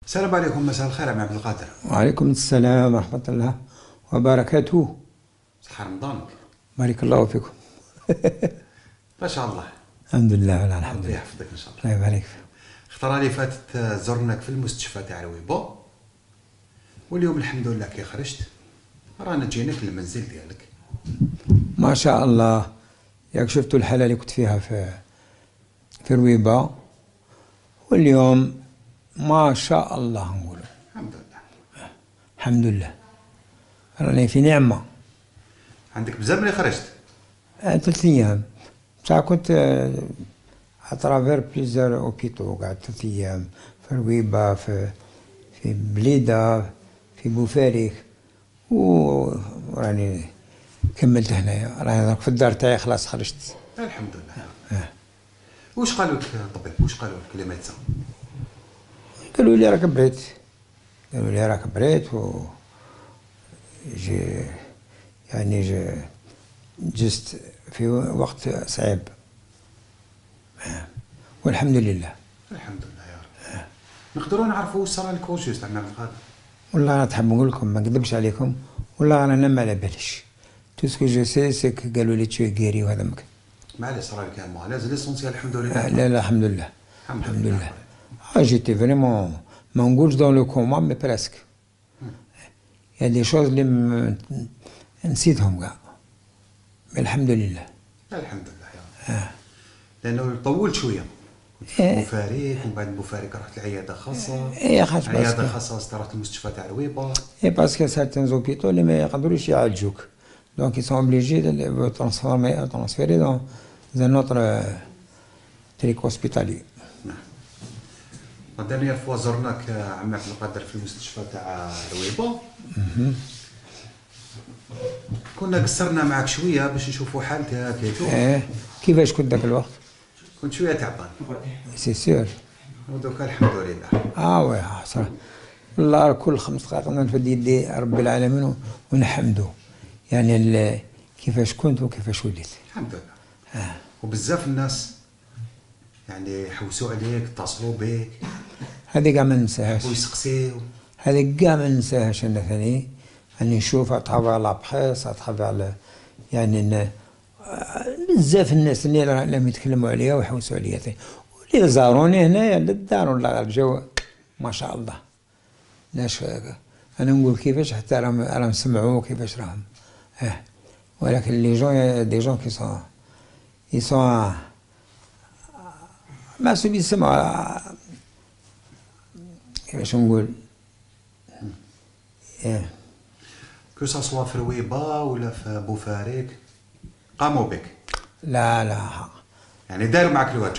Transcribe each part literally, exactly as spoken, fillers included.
السلام عليكم، مساء الخير يا عبد القادر. وعليكم السلام ورحمة الله وبركاته. صحة رمضانك. بارك الله فيكم. ما شاء الله. الحمد لله ولا الحمد ربي لله. يحفظك ان شاء الله. الله يبارك فيك. الخطرة اللي فاتت زرناك في المستشفى تاع رويبو، واليوم الحمد لله كي خرجت رانا جيناك للمنزل ديالك. ما شاء الله. ياك شفتوا الحالة اللي كنت فيها في في رويبة، واليوم ما شاء الله نقولوا الحمد لله. الحمد لله، راني في نعمة. عندك بزاف ملي خرجت. آه، ثلاث أيام بصح كنت اترافير بليزيور اوبيتو، قعدت ثلاث أيام في رويبة، في في بليدة، في بوفاريك، وراني كملت هنايا. راني في الدار تاعي خلاص خرجت. الحمد لله. آه. واش قالوا لك الطبيب؟ واش قالوا لك لي ميدسان؟ قالوا لي راك بريت، قالوا لي راك بريت و جي يعني جي جست في وقت صعيب، والحمد لله. الحمد لله يا رب. نقدروا نعرفوا واش صرا لك جوست عندنا عبد القادر؟ والله انا تحب نقول لكم، ما نكذبش عليكم، والله انا ما على باليش. تو سكو جو سي سيك قالوا لي تشوي كيري، وهذا مك معليش صرا لك المعالجه ليسونسيال الحمد لله. آه لا لا الحمد لله الحمد الحمد لله. لله. آه جيتي فريمون ما نقولش دون لو كوما مي بريسك. يا دي شوز اللي م- نسيتهم كاع، مي الحمد لله. الحمد لله يا رب. آه. لانه طول شويه كنت في إيه. بوفاريك، ومن بعد بوفاريك رحت لعياده خاصه. إيه خاص عياده باسكو خاصه رحت المستشفى تاع رويبه. اي باسكو سارتان زوبيتو اللي ما يقدروش يعالجوك، دونك يسون اوبليجي دو ترانسفورمي ترانسفيري دون زان اوتر تريك هوسبيتالي. نعم. الدنيا فوا زرناك عم عبد القادر في المستشفى تاع رويبه. كنا قصرنا معك شويه باش نشوفوا حالتك كيتو. ايه كيفاش كنت ذاك الوقت؟ كنت شويه تعبان، سي سور. ودوكا الحمد لله. اه وي صراحة والله كل خمس دقائق ننفد يدي رب العالمين ونحمدو، يعني ال- كيفاش كنت وكيفاش وليت. الحمد لله. آه. وبزاف الناس يعني حوسوا عليك، اتصلوا بك هذه كاع ما ننساهاش، ويسقسيو. هذه كاع ما ننساهاش انا ثاني. اني نشوف اترافير لا بريس، اترافير يعني ن- بزاف الناس اللي راهم يتكلموا عليها ويحوسوا عليا ثاني، واللي زاروني هنايا للدار ولا الجو ما شاء الله. لاش انا نقول كيفاش حتى راهم راهم سمعوا كيفاش راهم. اه ولكن لي جون دي جون كي سون ils sont ما سو يسمعوا كيفاش نقول. ايه كو سوا في رويبه ولا في بوفاريك قاموا بك، لا لا يعني داروا معك الواجب.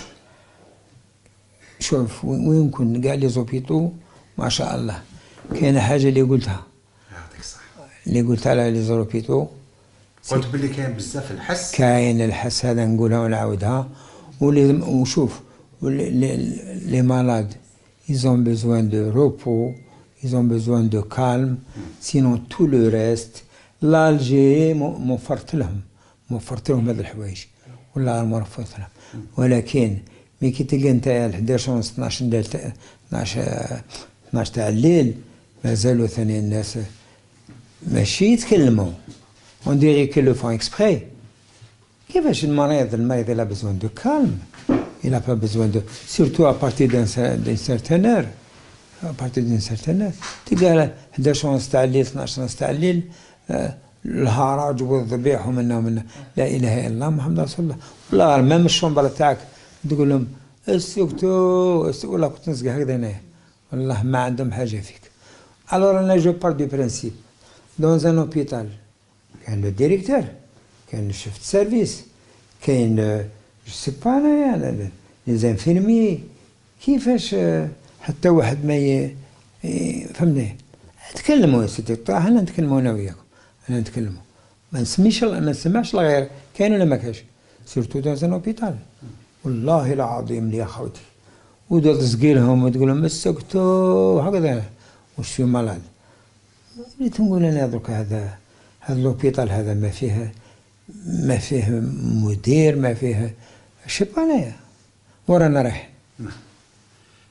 شوف وين كنت كاع لي زوبيتو ما شاء الله. كاينه حاجه اللي قلتها يعطيك الصحه. اللي قلتها على لي زوبيتو، قلت باللي كاين بزاف الحس. كاين الحس هذا نقولها ونعاودها. ولي وشوف لي مالاد ils ont besoin de repos, ils ont besoin de calme, sinon tout le reste l'Algérie موفرت لهم موفرت لهم هذه الحوايج، والله موفرت لهم. ولكن مي كي تلقى انت الحداش ونص اثناش اثناش اثناش تاع الليل مازالوا ثاني الناس ماشي يتكلموا، on dirait qu'ils le font exprès. كيفاش المريض المريض il a besoin de calme, il n'a pas besoin de, surtout à partir d'un d'une certaine heure, à partir d'une certaine heure تلقى حداش ونص تاع الليل اثناش ونص تاع الليل الهراج والذبيح ومنا ومنا. لا اله الا الله محمد رسول الله. والله مام الشومبر تاعك تقول لهم اسكتوا ولا كنت نسقى هكذا هنايا، والله ما عندهم حاجه فيك. الور انا جو بار دو برانسيب دون ان اوبيتال كاين لو ديريكتور، كاين الشيف سيرفيس، كاين جو سي با انايا لي زانفيرمي. كيفاش حتى واحد ما ي... فهمني تكلموا يا سيدي الطاح، انا نتكلموا انا وياكم، انا نتكلموا ما نسميش ما نسمعش الغير. كاين ولا ما كاينش؟ سيرتو دون ان اوبيتال والله العظيم يا خوتي، ودول تسقيلهم وتقول لهم اسكتوا هكذا وش في مالاد. وليت نقول انا درك هذا هذا لوبيتال هذا ما فيه ما فيه مدير، ما فيه شي با انايا ورانا رايحين.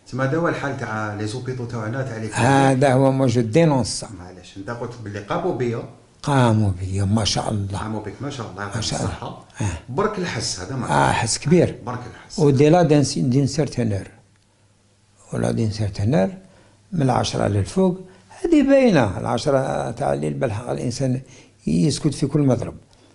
تما هذا هو الحال تاع لي زوبيطو تاعنا تاع لي هذا هو ما جو دينونس. معليش انت قلت باللي قاموا بيا قاموا بيا ما شاء الله. قاموا بك ما شاء الله ما يعطيك شاء الله. الصحة. آه. برك الحس هذا ما اه حس كبير. برك الحس. وديلا دين دين سيرتينور ولا دين سيرتينور من العشرة للفوق هذه باينة. العشرة تاع الليل بالحق الإنسان يسكت في كل مضرب،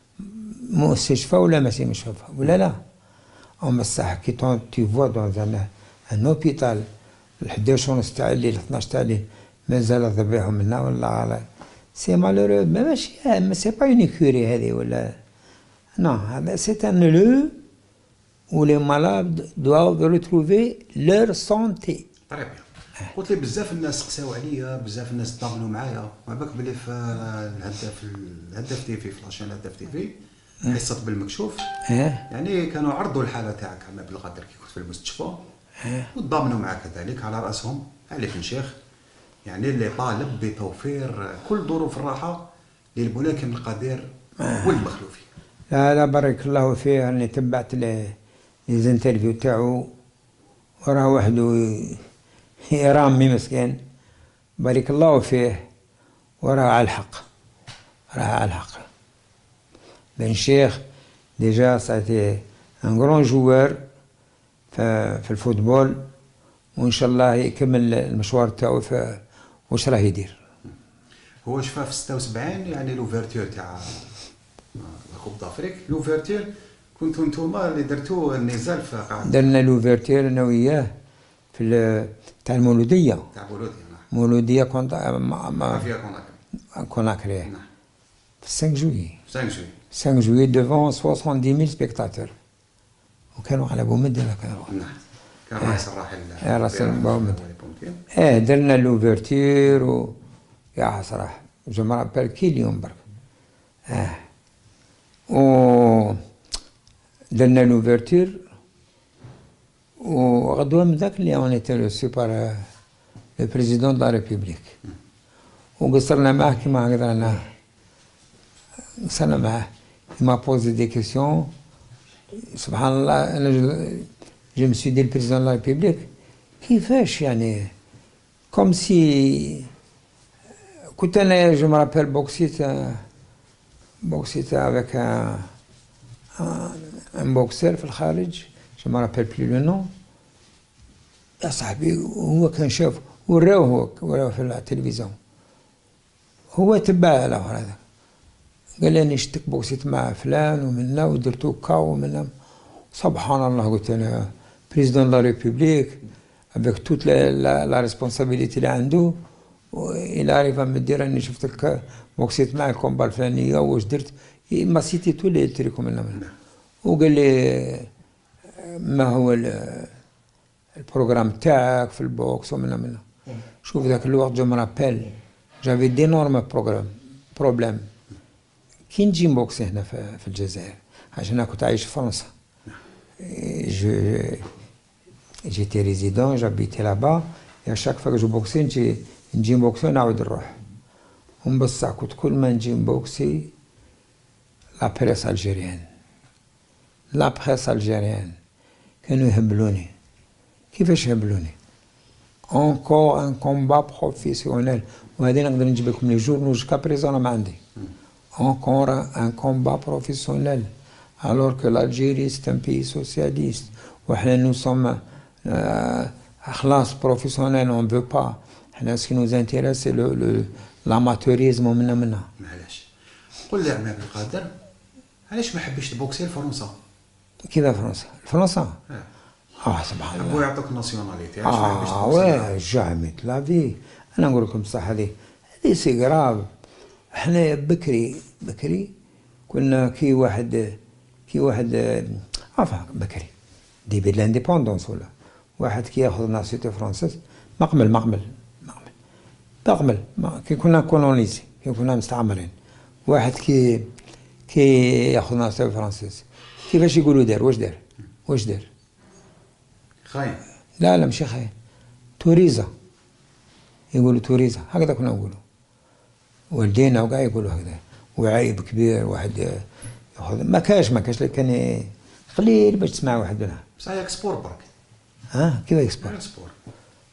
مستشفى ولا ماشي مستشفى ولا لا. أما الصح كي تي فوا دون ان ان اوبيتال الحداش ونص تاع الليل اثناش تاع الليل مازال ذبيحهم منا ولا سي مالورو. ماشي سي با اون كوري هذه ولا نو، هذا سي ان لو و لي مالاد دواف ريتروفي لور سونتي. طيب قلت لي بزاف الناس قساو عليا، بزاف الناس تضامنوا معايا، ما بالك بلي في الهداف الهداف تي في في لاشين الهداف تي في حصه بالمكشوف يعني كانوا عرضوا الحاله تاعك عم بالقدر كي كنت في المستشفى وتضامنوا معك كذلك على راسهم علي بن شيخ، يعني اللي طالب بتوفير كل ظروف الراحه للملاكم القدير والمخلوفين. لا لا بارك الله فيه. راني تبعت لي زانترفيو تاعو وراه وحده يرامي مسكين بارك الله فيه وراه على الحق، راه على الحق. بن شيخ ديجا ساتي ان غران جوار في الفوتبول وان شاء الله يكمل المشوار تاعو في واش راه يدير. هو شفا في ستة وسبعين يعني لوفيرتور تاع كوب دافريك، لوفيرتور كنتو نتوما اللي درتو النزال في قاعة. درنا لوفيرتور انا وياه في تاع المولوديه. تاع مولوديه نعم. مولوديه كونت ما فيها كوناكري. كوناكري نعم. في خمسة جويي. خمسة جويي. خمسة جويي ديفون سبعين ألف سبيكتاتور وكانوا على بومدين كانوا. نعم. كان رئيس الراحل. اه رئيس بومدين. اه درنا لوفيرتور و يا صراحه جو مرابيل كي اليوم برك. اه و درنا لوفيرتور وغدوه من ذاك اللي اون ايتي ريسي بار لو بريزيدون دو لا ريبوبليك وقصرنا معاه كيما هكذا. قصرنا معاه ما بوزي دي كيسيون سبحان الله. انا جو مسوي دي البريزيدون دو لا ريبوبليك كيفاش يعني كوم سي كنت انا جو مرابيل بوكسيت بوكسيت افيك ان بوكسير في الخارج جو مرابيل بلي لو نو يا صاحبي. هو كان شاف وراوه هو وراوه في التلفزيون هو تبع له هذا قال لي شتك بوكسيت مع فلان ومنا ودرتو كاو ومنا. سبحان الله قلت انا بريزيدون لا ريبوبليك افيك توت لا ريسبونسابيلتي اللي عنده الى عارف ما دير راني شفتك بوكسيت مع الكومبا الفلانيه واش درت ما سيتي تو لي تريكم منا وقال لي ما هو البروغرام تاعك في البوكس ومنا منا. شوف ذاك الوقت جو مرابيل جافي دينورم بروغرام بروبليم كي نجي نبوكسي هنا في الجزائر عشان انا كنت عايش في فرنسا. جو جيتي ريزيدون جابيتي لابا يا شاك فوا جو بوكسي نجي نجي نبوكسي ونعاود نروح. ومن بصح كنت كل ما نجي نبوكسي لا بريس الجيريان لا بريس الجيريان كانوا يهبلوني. كيفاش يهبلوني؟ انكور ان كومبا بروفيسيونيل وهذه نقدر نجيب لكم لي جورنو جوسكا بريزون ما عندي. encore un combat professionnel alors que l'Algérie c'est un pays socialiste وحنا nous sommes خلاص professionnel on veut pas. حنا ce qui nous intéresse c'est le, le l'amateurisme ومنا منا. معليش قول لي عمي عبد القادر علاش ما حبيتش تبوكسي لفرنسا؟ كذا فرنسا فرنسا اه, آه سبحان الله. هو يعطوك الناسيوناليتي علاش ما حبيتش اه تبوكسي؟ واه جامي لافي. انا نقول لكم بصح هذه هذه سي غراف. احنا بكري بكري كنا كي واحد كي واحد عفا بكري ديبي لانديبوندونس ولا واحد كي ياخذ ناسيوناليتي فرونسيز مقبل مقبل مقبل مقبل ما كي كنا كولونيزي كي كنا مستعمرين واحد كي كي ياخذ ناسيوناليتي فرونسيز كيفاش يقولوا دار واش دار واش دار خاين. لا لا ماشي خاين توريزا يقولوا توريزا هكذا كنا نقولوا والدينا وقاع يقولوا هكذا وعيب كبير واحد ياخذ ما كاش ما كاش كان قليل باش تسمع واحد منها. بصح اكسبور برك. ها كيف اكسبور؟ اكسبور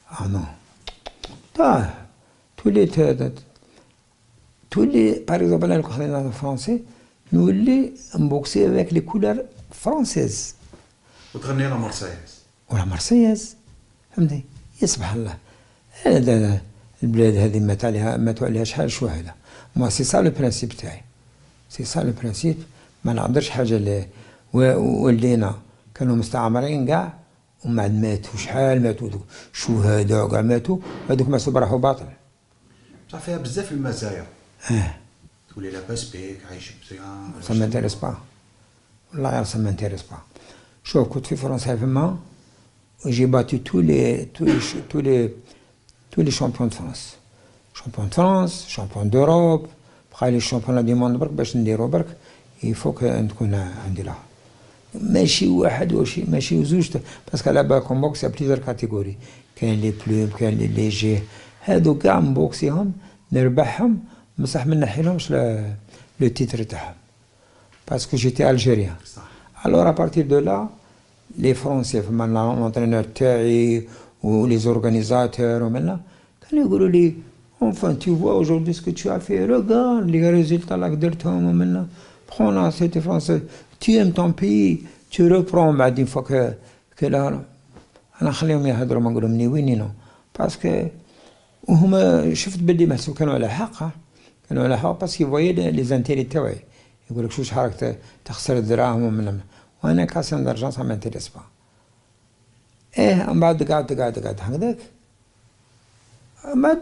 Ah non. Ah, tous les, tous les, par exemple, là, le français, nous les boxer avec les couleurs françaises. وتغني لا مرسياس. ولا مرسياس، فهمتي؟ يسبح الله. هذا البلاد هذه مات عليها ماتوا عليها شحال شهداء. ما سي سا لو برانسيب تاعي. سي سا لو برانسيب، ما نقدرش حاجه اللي ولينا كانوا مستعمرين كاع ومن بعد ماتوا شحال ماتوا شهداء كاع ماتوا، هذوك ما راحوا باطل. بصح فيها بزاف المزايا. اه تولي لاباس بيك عايش مزيان. سا مانتيريس با، والله سا مانتيريس با. شوف كنت في فرنسا فما جي باتي تو لي تو لي تو لي تو لي شامبيون دو فرنسا، شامبيون دو فرنسا، شامبيون دوروب، بقى لي شامبيون دي موند برك باش نديرو برك يفوك تكون عندي لها. ماشي واحد وشي ماشي زوج، باسكو على بالكم بوكس بليزيور كاتيجوري، كاين لي بلوم كاين لي ليجي، هادو كاع نبوكسيهم نربحهم بصح ما نحيلهمش لو تيتر تاعهم باسكو جيتي الجيريان. الور ابارتير دو لا لي فرونسي فما لونترينور تاعي ولي زورغانيزاتور ومنا كانوا يقولوا لي enfin tu vois aujourd'hui ce que tu as fait, regarde les résultats là que درتهم ومنا prends la c'était français, tu aimes ton pays, tu reprends بعد une fois que que là انا نخليهم يهضروا ما نقولهم نيوينينو باسكو وهما شفت بلي محسوب كانوا على حق، كانوا على حق باسكو يفوي لي زانتيري تاعي، يقول لك شو شحالك تخسر الدراهم ومن، وانا كاسيون دارجون سا مانتيريس با. ايه من بعد قعدت قعدت قعدت هكذاك من بعد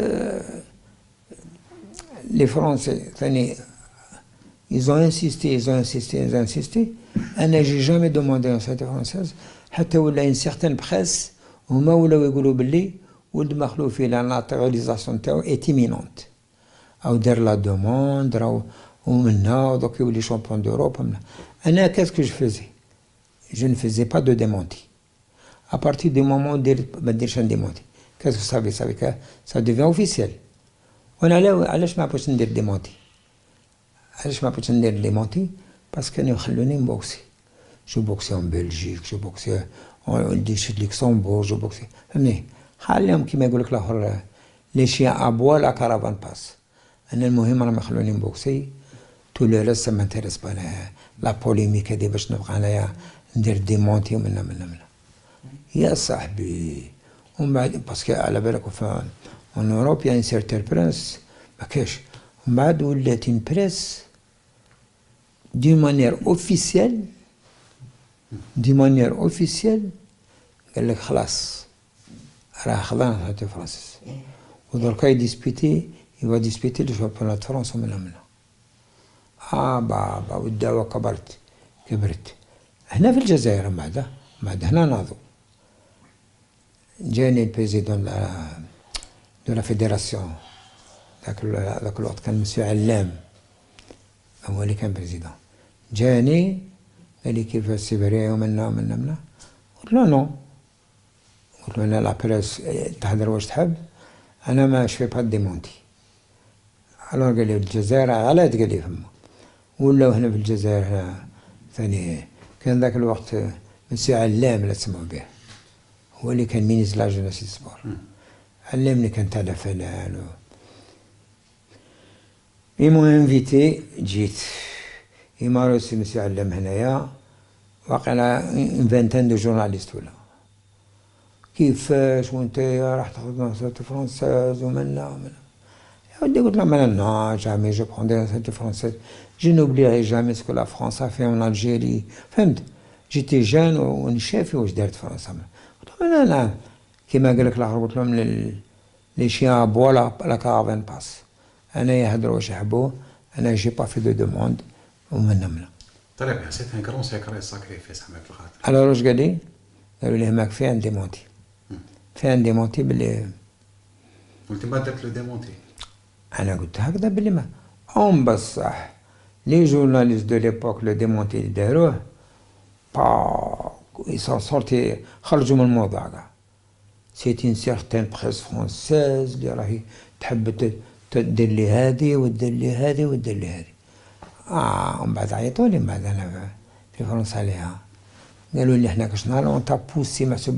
لي فرونسي ثاني ils ont insisté ils ont insisté ils ont insisté. انا جي جامي دوموندي اون سيتي فرونسيز حتى ولا ان سيغتان بريس هما ولاو يقولوا باللي ولد مخلوفي لا ناتوراليزاسيون تاعو ايتيمينونت او دار لا دوموند راهو ومنا ودوك يولي شامبيون دوروب. انا كاسكو جو فيزي جو ne faisais pas de démenti à partir du moment دير ما ديرش ان ديمونتي كاسكو صافي صافي سا ديفيان اوفيسيال. وانا علاش ما بغيتش ندير ديمونتي، علاش ما بغيتش ندير ديمونتي باسكو كانوا يخلوني نبوكسي، جو بوكسي ان بلجيك جو بوكسي ولدي شد لوكسمبورغ جو بوكسي، فهمني خليهم كيما يقول لك الاخر لي شيان ابوا لا كارافان باس. انا المهم راهم يخلوني نبوكسي تو لو ريست ما انتريس با لا بوليميك هادي باش نبقى انايا ندير ديمونتي ومنا منا منا يا صاحبي. ومن بعد باسكو على بالك في اون اوروب يا ان سيرتير بريس ما كاش، ومن بعد ولات ان بريس دي مانيير اوفيسيال دي مانيير اوفيسيال قال لك خلاص راه خضعنا حتى فرنسا ودركا يديسبيتي يوا ديسبيتي لو شامبيونات دو فرنسا ومنا منا. اه بابا والدعوه كبرت كبرت هنا في الجزائر. من بعد من بعد هنا ناضوا جاني البريزيدون دو لا فيدراسيون ذاك ذاك الوقت كان مسيو علام هو اللي كان بريزيدون. جاني قال لي كيف السيبريه ومنا ومنا منا قلت له نو، قلت له انا لا بريس تهدر واش تحب انا ما شفي با ديمونتي. الوغ قال لي الجزائر علاش قال لي فما ولاو هنا في الجزائر هنا ثاني كان ذاك الوقت مسيو علام لا تسمعوا به هو اللي كان مينيس لا جوناس سبور، علمني كان تاع فلان و إيمو انفيتي جيت إيما روسي مسيو علام هنايا واقيلا ان فانتان دو جورناليست ولا كيفاش وانت راح تاخذ ناصيتي فرونساز ومنا ومنا يا ودي قلت له مانا نو جامي جو بخون دي ناصيتي فرونساز جو نوبليغي جامي سكو لا فرنسا في اون الجيري، فهمت جيتي جان ونشافي واش دارت فرنسا. قلت لهم لا لا كيما قال لك الاخر قلت لهم لي شيان بوا لا كارافان باس انا يهضروا واش يحبوا انا جي با في دو دوموند ومنا منا. طيب حسيت ان كرون سيكري ساكريفيس عملت الخاطر. الو واش قال لي؟ قالوا لي ماك في ان ديمونتي في ان ديمونتي باللي وانت ما درت لو ديمونتي. انا قلت هكذا باللي ما ام بصح لي جورناليست دو ليبوك لو ديمونتي اللي داروه با يسون سورتي خرجوا من الموضوع كاع. سيتي ان سيغتان بريس فرونسيز اللي راهي تحب تدير لي هادي ودير لي هادي ودير لي هادي. اه ومن بعد عيطوا لي من بعد انا في فرنسا عليها قالوا لي حنا كاش نهار اون تا بوسي محسوب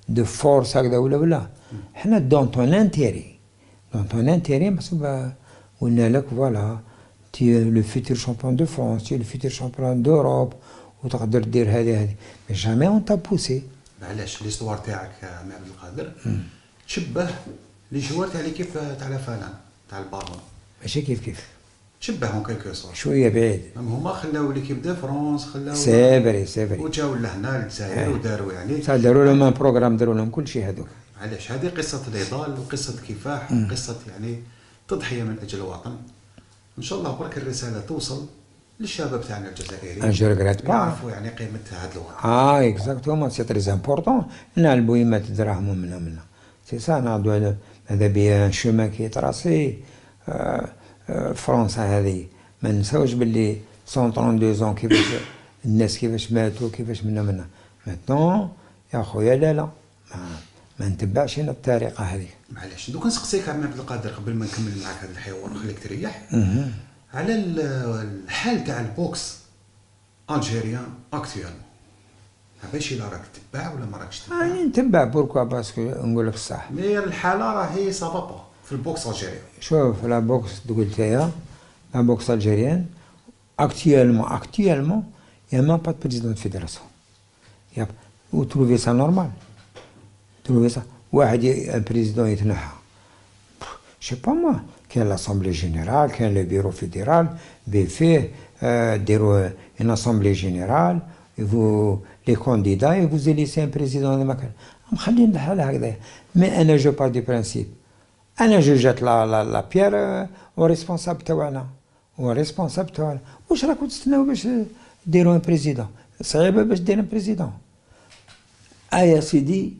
دو فورس هكذا ولا ولا. حنا دون طون انتيري دون طون انتيري محسوب قلنا لك فوالا تي لو فيتور شامبيون دو فرانس، تي لو فيتور شامبيون دوروب، وتقدر دير هذه هذه، مي جامي اون تا بوسي. معليش ليستوار تاعك مع عبد القادر تشبه لي جوار تاع ليكيب تاع لا فالان تاع البالون. ماشي كيف كيف، تشبههم كيلكو سور شويه بعيد. هما خلاو ليكيب دو فرونس، خلاو سي فري سي فري وجاو لهنا للجزائر وداروا يعني صح، داروا لهم ان بروغرام، داروا لهم كل شيء هذوك. معليش هذه قصه نضال وقصه كفاح وقصه يعني تضحيه من اجل الوطن. ان شاء الله برك الرساله توصل للشباب تاعنا الجزائريين. ان جو ريغريت با يعرفوا يعني قيمه هذا الوطن. اه اكزاكتومون سي تري امبورطون. نعلبوا يمات دراهم منا منا سي سا. نعدو هذا بيان شومان كي تراسي. آه آه فرنسا هذه ما نساوش باللي مية وثلاثة وثلاثين كيفاش الناس كيفاش ماتوا كيفاش منا منا. ماتنون يا خويا لا لا ما, ما نتبعش انا الطريقه هذه. معليش دوك نسقسيك عم عبد القادر قبل ما نكمل معك هذا الحوار ونخليك تريح على الحال تاع البوكس الجيريان اكتويلمون. باش الا راك تتبع ولا ما راكش تتبع؟ راني نتبع بوركوا باسكو نقول لك الصح. مي الحاله راهي سافا با في البوكس الجيريان. شوف لا بوكس قلت يا لا بوكس الجيريان اكتويلمون اكتويلمون يا ما با بريزيدون فيدراسيون. يا و تروفي سا نورمال؟ تروفي سا واحد بريزيدون يتنحى je sais pas moi, qu'il y a l'Assemblée générale, qu'il y a le bureau fédéral, B F, euh, une Assemblée générale, et vous, les candidats, et vous élisez un président de Macron. مخلين الحال هكذا. مي أنا جو بار دي برانسيب. أنا جو جات لا لا لا بيير او ريسبونسابل تاعنا. هو ريسبونسابل تاعنا. واش راكم تستناو باش ديروا ان بريزيدون؟ صعيبة باش دير ان بريزيدون. آه يا سيدي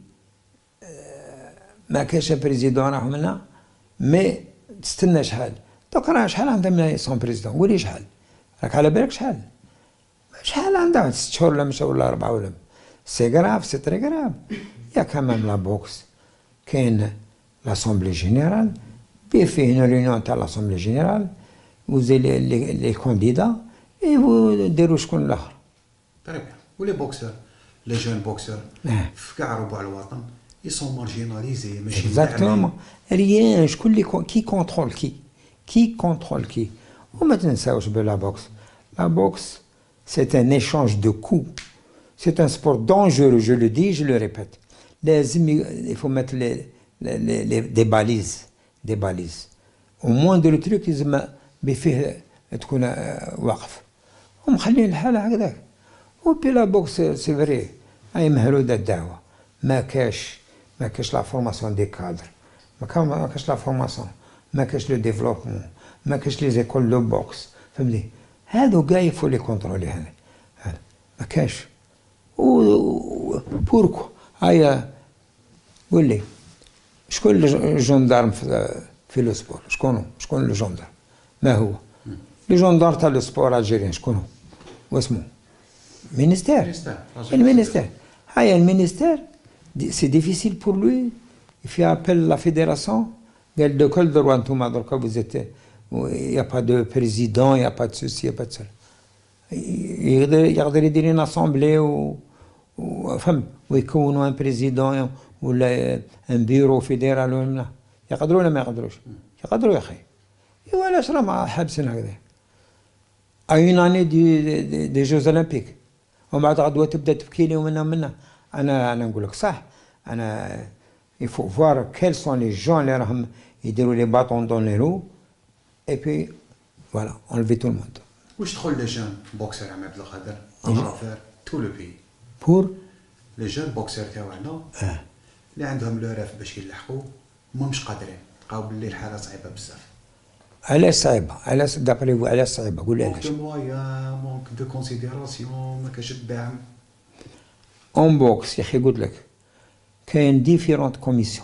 ما كاش بريزيدون راهم لنا. مي تستنى شحال؟ دوك راه شحال عندها سون بريزيدون؟ قولي شحال؟ راك على بالك شحال؟ شحال عندها؟ ست شهور ولا مشى ولا أربعة ولا سي غراف سي تري غراف. يا كمان لا بوكس كاين لاسومبلي جينيرال بي فيه ريونيون تاع لاسومبلي جينيرال وزي لي لي كونديدا اي فو ديروا شكون الاخر. تري بيان. ولي بوكسور لي جون بوكسور في كاع ربع الوطن ils sont marginalisés. Exactement. Rien. شكون اللي qui contrôle qui qui contrôle qui. وما تنساوش بلا بوكس. La boxe c'est un échange de coups. C'est un sport dangereux, je le dis, je le répète. لازم il faut mettre les, les, les, les des balises, des balises. Au moins de le truc لازم بفيه تكون واقف. ومخلين الحال هكذاك. وبي لا بوكس سي فري هاي مهرودة الدعوة. ما كاش ما كاش لا فورماسيون دي كادر، ما كاش لا فورماسيون، ما كاش لو ديفلوبمون، ما كاش لي زيكول دو بوكس، فهمتي؟ هادو كاع يفو لي كونترولي هذا، ما كاش. و بوركو هيا قول لي شكون الجندارم في في لو سبور؟ شكون شكون لو جندار؟ ما هو؟ لو جندار تاع لو سبور الجيريان شكون هو؟ واسمو؟ مينيستير. المينيستير. هيا المينيستير c'est difficile pour lui. Il fait appel à la fédération. قال de quel droit انتوما دركا vous êtes il y a pas de président, il y a pas de ceci, il y a pas de cela. يقدر يقدر يدير une assemblée و فهم ويكونوا ان بريزيدون ولا ان بيرو فيدرال ولا يقدروا ولا ما يقدروش؟ يقدروا يا اخي. ايوا علاش راه حابسين هكذا؟ اين اني دي دي جوز اولمبيك ومن بعد غدوه تبدا تبكي لي ومنا منا. انا انا نقول لك صح. انا il faut voir quels sont les gens اللي راهم يديروا لي باطون دون لي رو et puis voilà enlever tout le monde. واش تدخل لي جون بوكسر عم عبد القادر افير تو لو بي بور لي جون بوكسر تاعنا اللي عندهم لو راف باش يلحقوا ما مش قادرين لقاو باللي الحاله صعيبه بزاف. علاش صعيبه؟ علاش دابري فو علاش صعيبه؟ قول لي علاش. مونك دو مويا مونك دو كونسيديراسيون ما كاش الدعم. اون بوكس يا اخي قلت لك كاين ديفيرونت كوميسيون.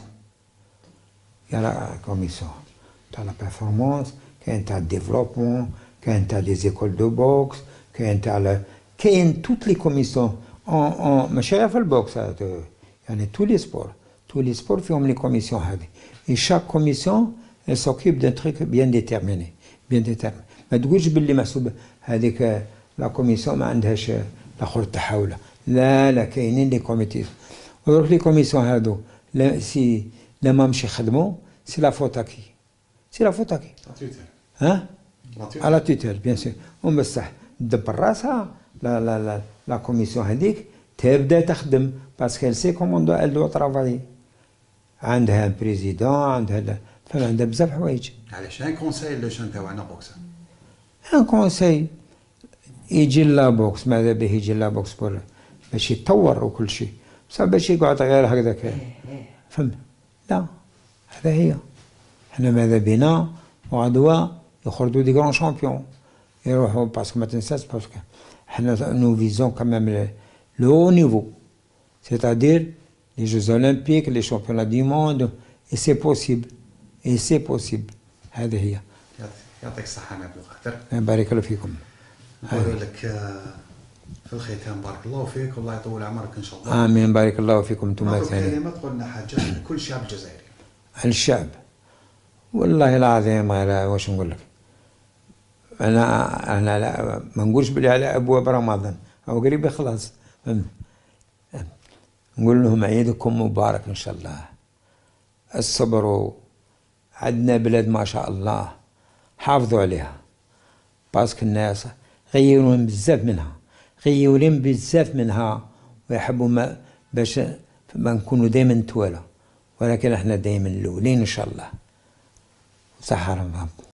يا لا كوميسيون تاع لا بيرفورمانس، كاين تاع الديفلوبمون، كاين تاع لي زيكول دو بوكس، كاين تاع كاين توت لي كوميسيون اون اون ماشي غير في البوكس يعني تو لي سبور تو لي سبور فيهم لي كوميسيون هذه. اي شاك كوميسيون elle s'occupe d'un truc bien déterminé bien déterminé. ما تقولش باللي محسوب هذيك لا كوميسيون ما عندهاش الاخر تحاول. لا لا كاينين لي كوميتي ودروك لي كوميسيون هادو لا سي لا ما مشي يخدموا سي لا فوتاكي سي لا فوتاكي ها على توتيل بيان سور. ومن بصح تدبر راسها لا لا لا لا كوميسيون هذيك تبدا تخدم باسكو سي كومون دو ال دو ترافاي. عندها بريزيدون عندها فما عندها بزاف حوايج. علاش ان كونساي لو شان تاعنا بوكس ان كونساي يجي لا بوكس ماذا به يجي لا بوكس بور باش يتطور وكل شيء بصح باش يقعد غير هكذاك فهمت. لا هذا هي حنا ماذا بينا وغدوه يخرجوا دي غران شامبيون يروحوا باسكو ما تنساش باسكو حنا نو فيزون كمام لو هو نيفو سيتادير لي جوز اولمبيك لي شامبيونات دي موند اي سي بوسيبل اي سي بوسيبل. هذه هي. يعطيك الصحة عبد القادر. بارك الله فيكم. نقول لك في الختام بارك الله فيك والله يطول عمرك ان شاء الله. امين بارك الله فيكم انتم ثاني. كلمة تقول لنا حاجة لكل الشعب الجزائري. الشعب والله العظيم واش نقول لك انا انا لا ما نقولش بلي على ابواب رمضان او قريب يخلص نقول لهم عيدكم مبارك ان شاء الله. الصبروا عندنا بلاد ما شاء الله حافظوا عليها باسكو الناس غيرون بزاف منها غيورين بزاف منها ويحبوا ما باش ما نكونوا دائما توالى ولكن احنا دائما الاولين ان شاء الله. صحة رمضان.